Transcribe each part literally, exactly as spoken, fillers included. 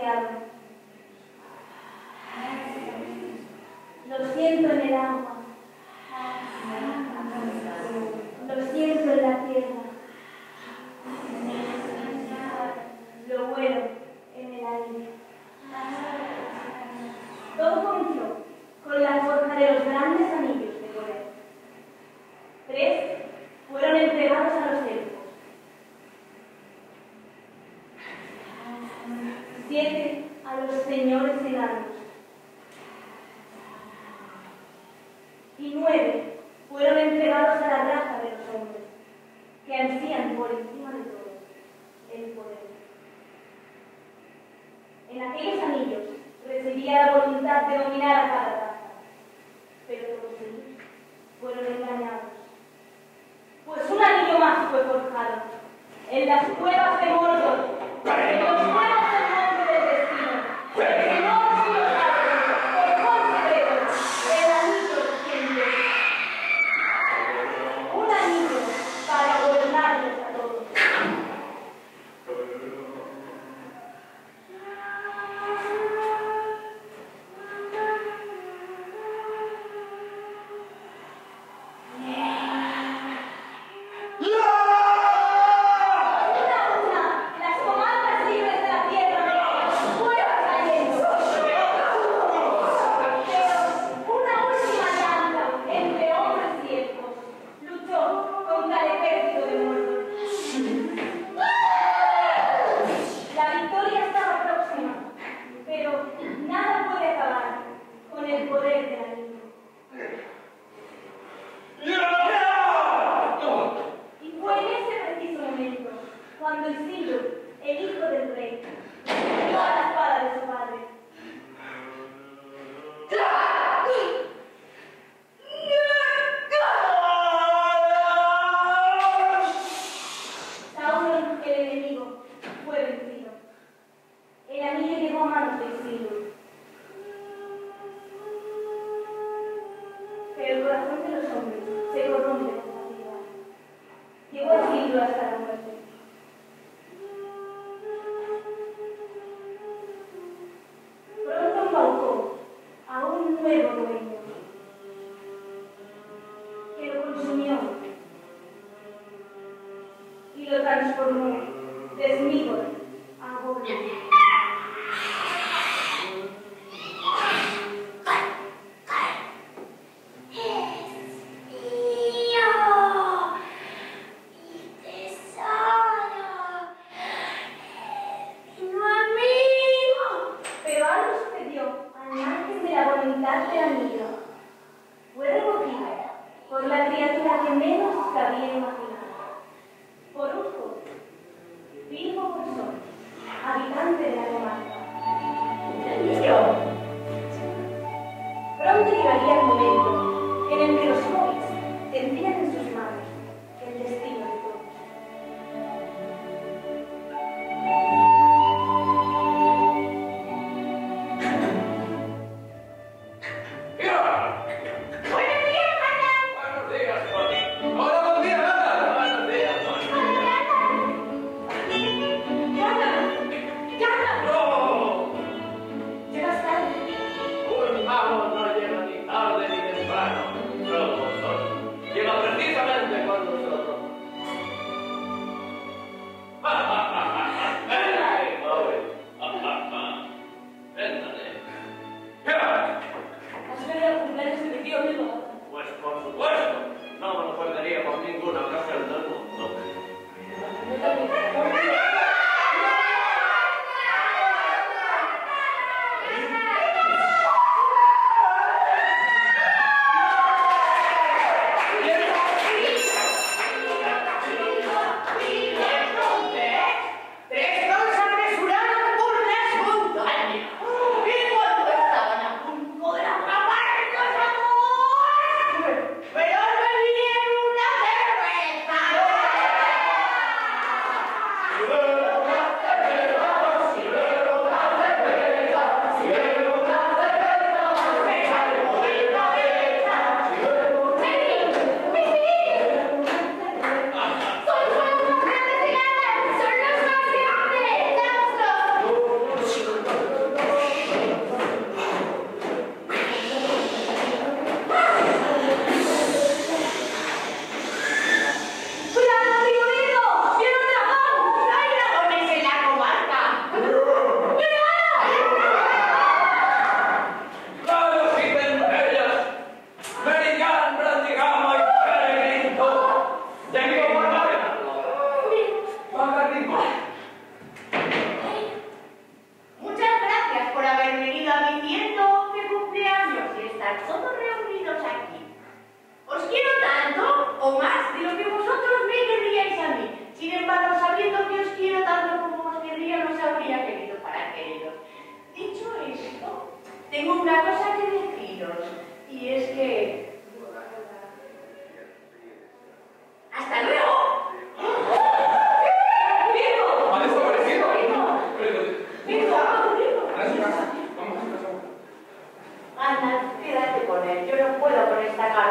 demasiado. Lo siento en el agua. Lo siento en la tierra. Lo vuelo en el aire. Todo comenzó con la forja de los grandes anillos de poder. Tres fueron entregados a los elfos. Siete a los señores enanos. Y nueve fueron entregados a la raza de los hombres, que ansían por encima de todo el poder. En aquellos anillos residía la voluntad de dominar a cada raza, pero todos ellos fueron engañados. Pues un anillo más fue forjado en las cuevas de Mordor, en los juegos del monte del destino, que no ha sido dado por secreto el anillo reciente. Un anillo para gobernarles a todos. Cuando Isildur, el hijo del rey, dio a la espada de su padre. Sauron, el enemigo, fue vencido. El anillo llegó a manos de Isildur. Pero el corazón de los hombres se corrompe con facilidad. Llegó a Isildur hasta la muerte. A un nuevo dueño que lo consumió y lo transformó de Smigol a Gollum. Del anillo fue recogido por la criatura que menos cabía imaginar, por un joven, Bilbo Bolsón, habitante de la comarca. Pronto llegaría el momento en el que los hobbits tendrían en sus manos el destino de todos. ¡Hola, buenos días, Nata!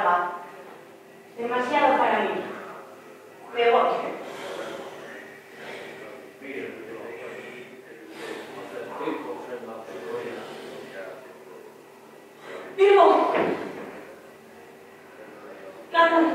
paz. Demasiado para mí. Me voy. ¡Vivo! ¡Carlos!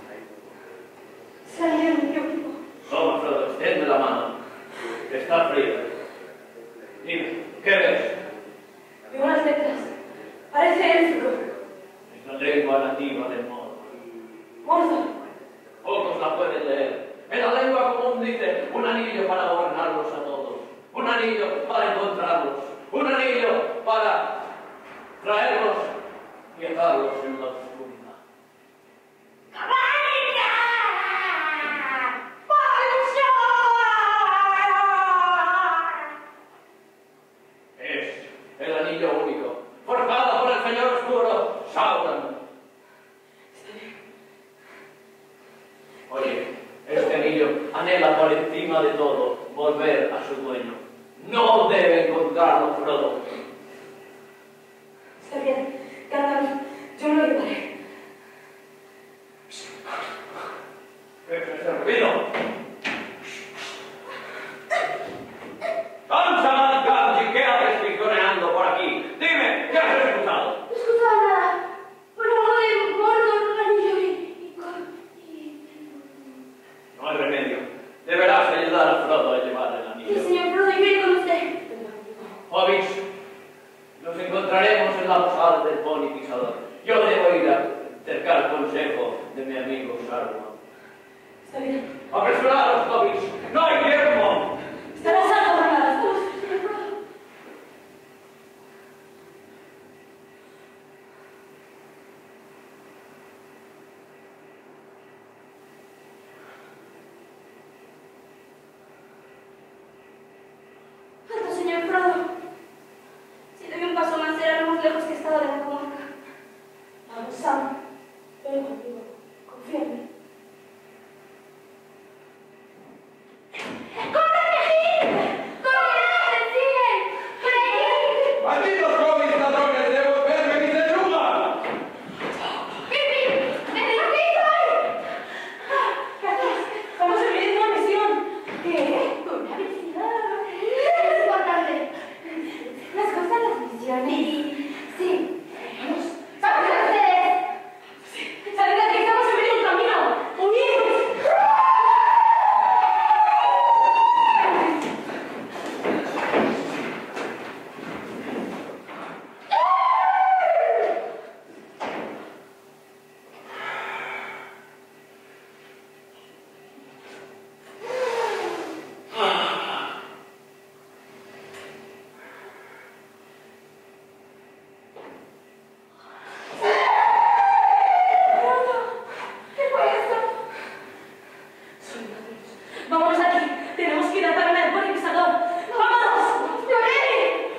Salieron, yo vivo. Toma, Frodo, extiende la mano. Está fría. Dime, ¿qué ves? Veo unas letras. Parece élfico. Es la lengua nativa del Mordor. Mordor. Pocos la pueden leer. En la lengua común dice un anillo para gobernarlos a todos. Un anillo para encontrarlos. Un anillo para traerlos y atarlos en la oscuridad. Es el anillo único, forjado por el señor oscuro, Sauron. Oye, este anillo anhela por encima de todo volver a su dueño. No debe encontrarlo, Frodo. Está bien, Gandalf, yo me lo llevaré. ¿Qué es ese ruido? ¡Ansaman Gamgee! ¿Qué haces piconeando por aquí? Dime, ¿qué has escuchado? No he escuchado nada. Por algo de Mordor, un anillo y... y... No hay remedio. Deberás ayudar a Frodo a llevar el Sí, anillo. señor Frodo, yo iré con usted. Hobbits, nos encontraremos en la posada del pony pisador. Yo debo ir a cercar consejo de mi amigo Saruman. Está bien. ¡Apresurados, Hobbits! ¡No hay tiempo! Estarás algo mandadas. Vamos, señor Frodo. Alto, señor Frodo. Si doy un paso más, será lo más lejos que he estado de la comarca. Vamos, Sam. Ven conmigo. Confía en mí. ¡Malditos hobbits ladrones! ¡Devolverme mi ayuda! Vamos a vivir una misión. ¿Qué? Una misión. Es importante. ¿Les gustan las misiones? Sí. Vamos. ¡Vamos a ustedes! ¡Salid de aquí! ¡Estamos en medio de un camino! ¡Huid! ¿Qué fue esto? Vámonos de aquí. Tenemos que ir a Taberna del Pony Pisador. ¡Vámonos! ¡Lloré!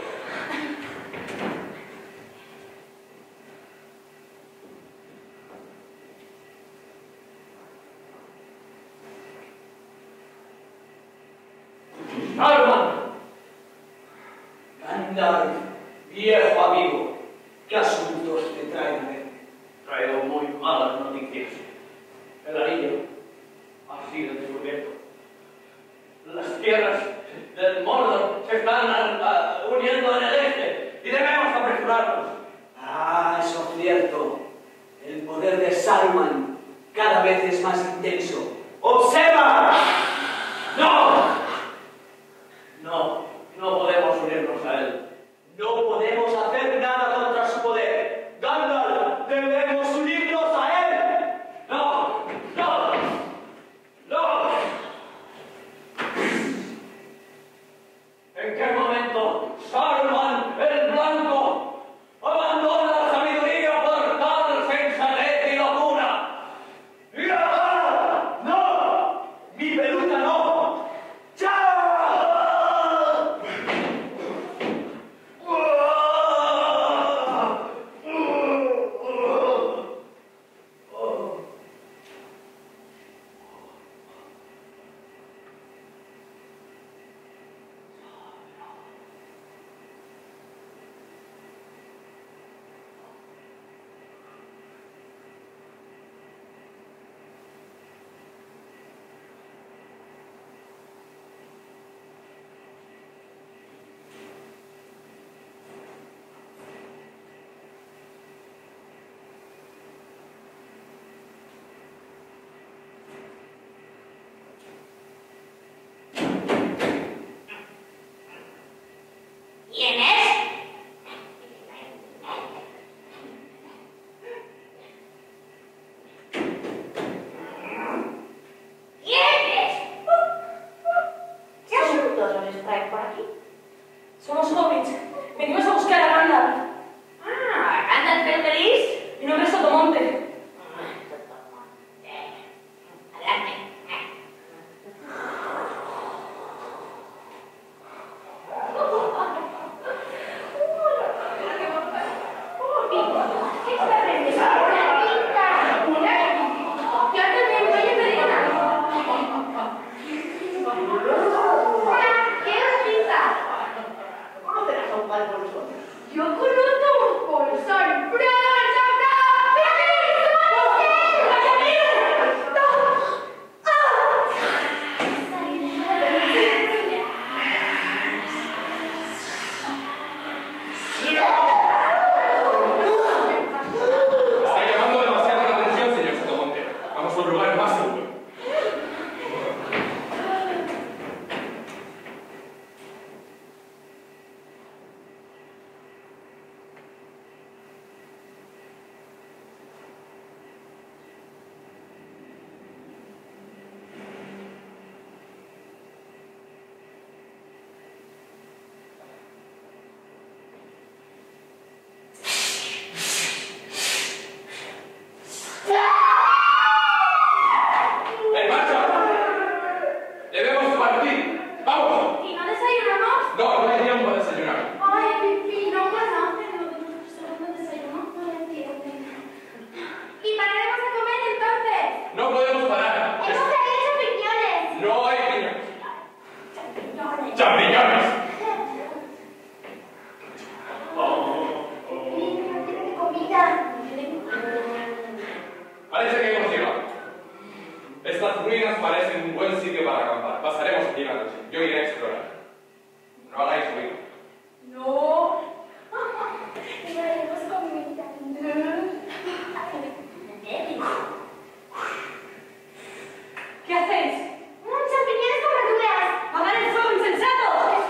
¡Saruman! Gandalf, viejo amigo, ¿qué asuntos te traen? Traigo muy malas noticias. El anillo ha sido descubierto. Las tierras del Mordor se están uh, uh, uniendo en el este y debemos apresurarnos. Ah, eso es cierto. El poder de Saruman cada vez es más intenso. ¡Observa! ¡No! No, no podemos unirnos a él. No podemos hacer nada contra su poder. Gandalf, debemos unirnos a él. ¡No! ¡No! ¡No! ¿En qué momento Saruman el Blanco abandona la sabiduría por tal sensatez y locura? ¡Ya! ¡No! ¡Mi peluca no! parece que hemos llegado. Estas ruinas parecen un buen sitio para acampar. Pasaremos aquí la noche. Yo iré a explorar. No hagáis ruido. No. Llegaremos con mi ¿Qué hacéis? ¡Champiñones con verduras! ¡Apagad el fuego, insensatos!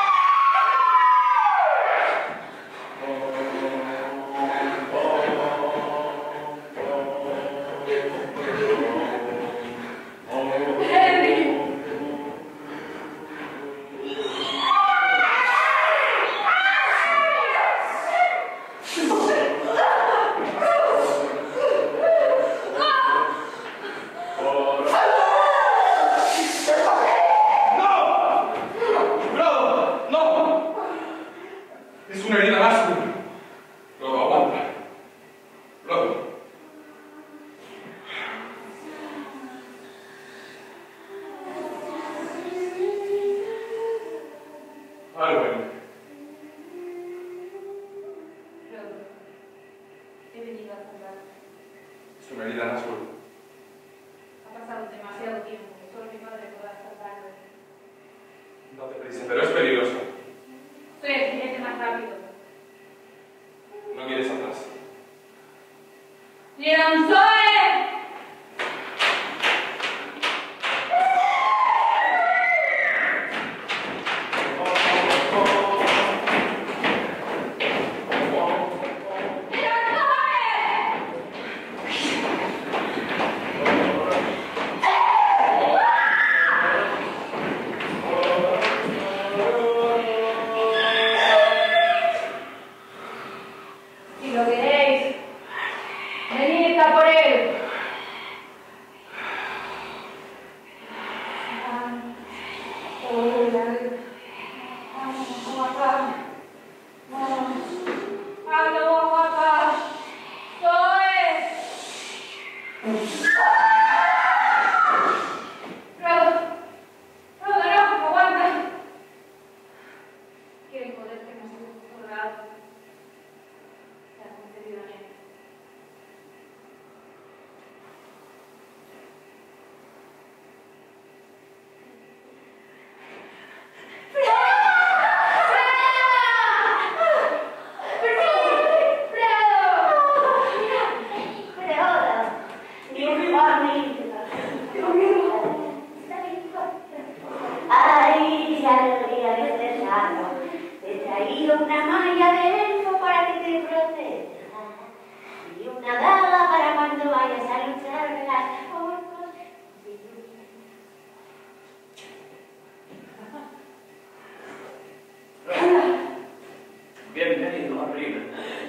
Bienvenido arriba.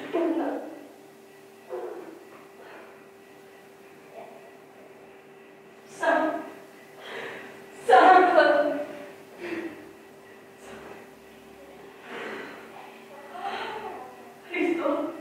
San... Santo. Cristo.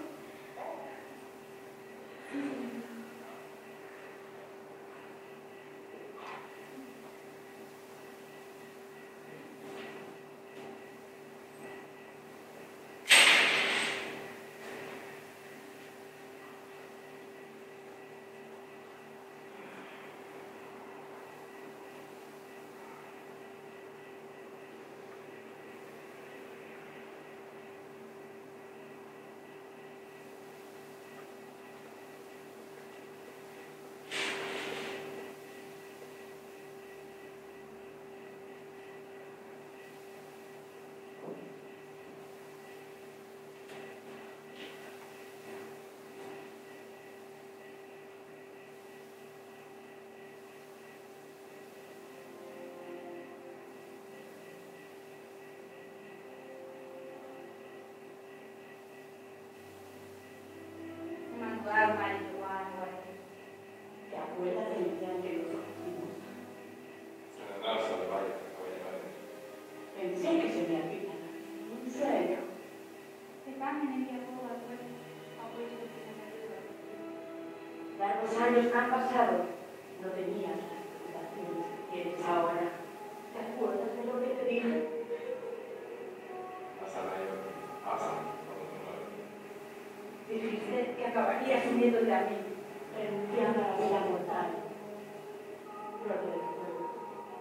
¿Te acuerdas del día que nos conocimos? No, se me vaya, voy a llevar. Pensé que se me olvidaba. En serio. Largos años que han pasado, no tenías las preocupaciones que tienes ahora. ¿Te acuerdas de lo que te dije? Pasa, Nayo. Pasa. Dijiste que acabarías uniéndote a mí. renunciando a la vida mortal, propio del fuego.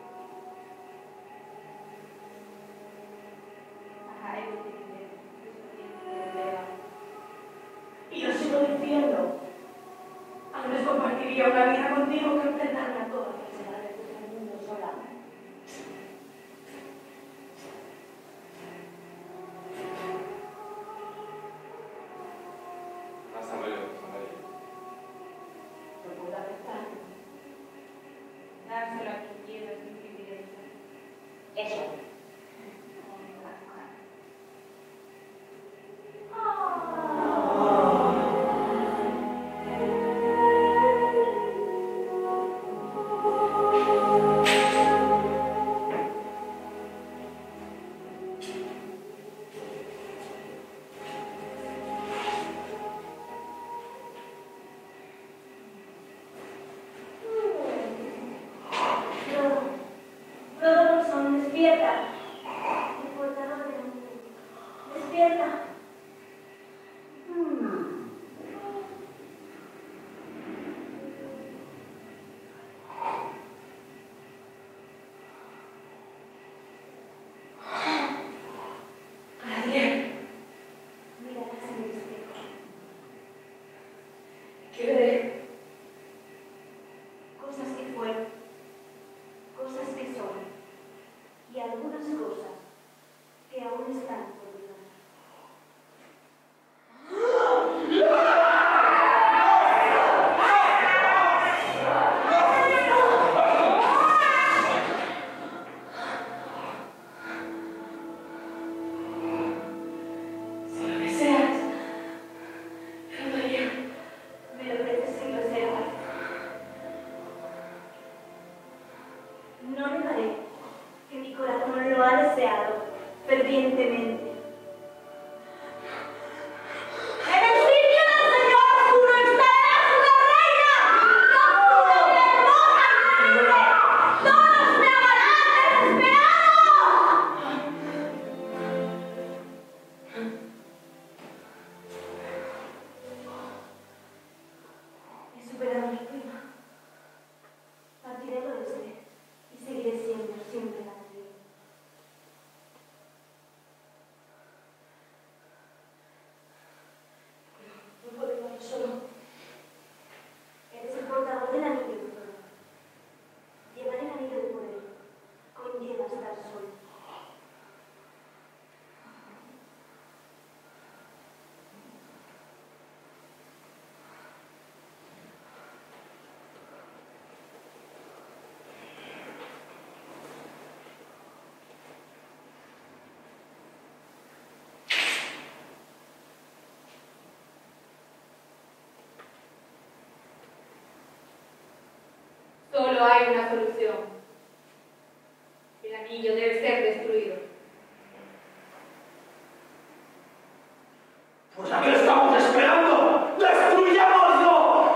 Y lo sigo diciendo. Antes compartiría una vida contigo que enfrentarme a todas las edades de este mundo sola. Hasta luego, hasta luego. No puedo aceptar. Dárselo a quien quiera sin privilegio. Eso. Rodolfo, despierta. El portador de la mujer. Despierta. Nadie. Mírala en el espejo. ¿Qué veré? Cosas que fueron, cosas que son, y algunas cosas que aún están por llegar. Si lo deseas, yo daría. Me lo ofreces sin reserva. No negaré que mi corazón lo ha deseado fervientemente. ¡En el sitio del Señor oscuro estará una reina! ¡Locura y hermosa y libre! ¡Todos me amarán desesperado! He superado mi prima. Partiré del oeste y seguiré siendo siempre la mayor. No puedo llevarlo solo. Eres el portador del anillo de poder. Llevar el anillo de poder conlleva estar solo. Solo hay una solución. El anillo debe ser destruido. Pues ¿a qué estamos esperando? ¡Destruyámoslo!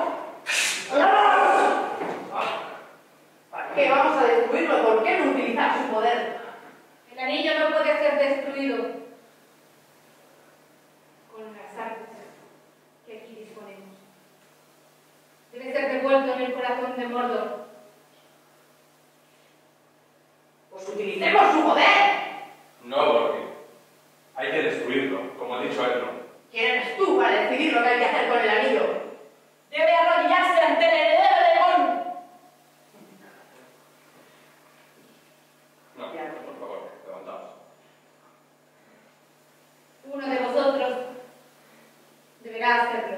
¿Para qué vamos a destruirlo? ¿Por qué no utilizar su poder? El anillo no puede ser destruido con las armas que aquí disponemos. Debe ser devuelto en el corazón de Mordor. Pues utilicemos su poder. No, Borgir. Hay que destruirlo, como ha dicho Edno. ¿Quién eres tú para decidir lo que hay que hacer con el anillo? Debe arrodillarse ante el heredero de Gon. No, por favor, levantaos. Uno de vosotros deberá hacerlo.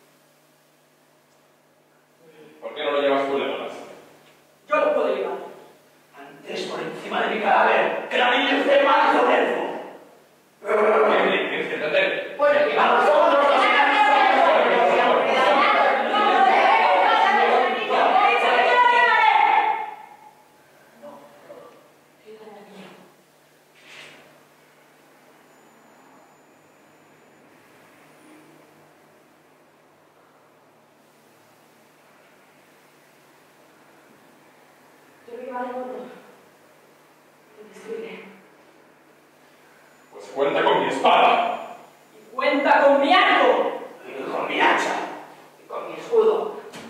¿Por qué no lo llevas tú, Legolas? Yo lo puedo llevar. Antes por encima de mi cadáver, que el anillo esté mal sobre elfo. Gimli, tienes que entender. Pues lo llevamos nosotros. Yo lo llevaré todo. Lo destruiré. Pues cuenta con mi espada. Y cuenta con mi arco. Y con mi hacha. Y con mi escudo.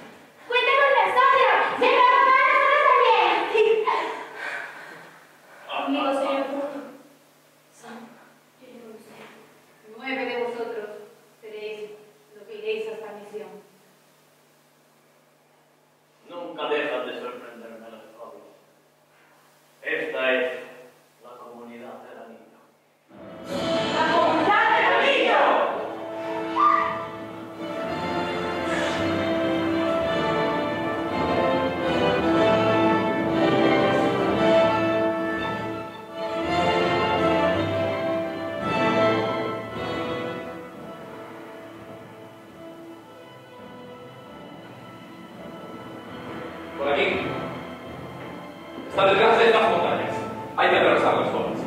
Por aquí. Está detrás de estas montañas. Hay que atravesar las zonas.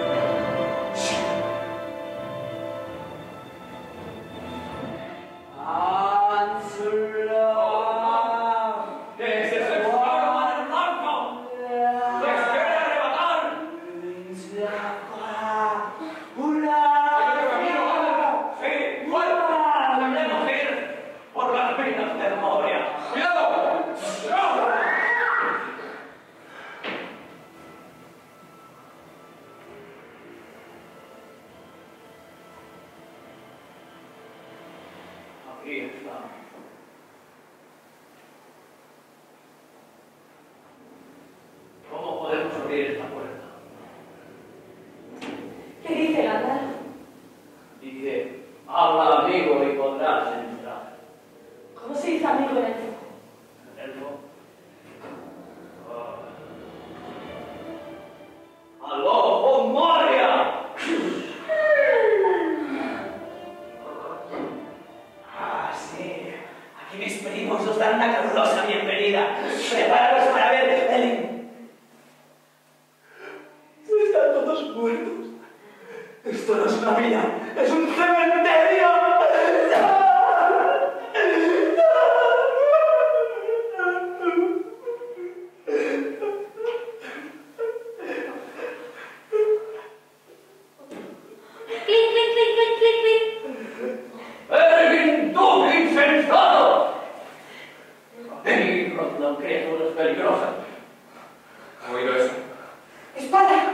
Aquí está. ¿Cómo podemos abrir esta puerta? ¿Qué dice la cara? Dice, habla amigo y podrás entrar. ¿Cómo se dice amigo en el foco? ¿Elfo? Oh. ¡Aló, Moria! Ah, sí. Aquí mis primos os dan una calurosa bienvenida. Preparados para ver el... Están todos muertos. Esto no es una vida, es un cementerio. Clic, clic, clic, clic, clic, clic. ¡Erwin, tú, insensato! Venid, rondan criaturas peligrosas. ¿Han oído eso? ¡Espada!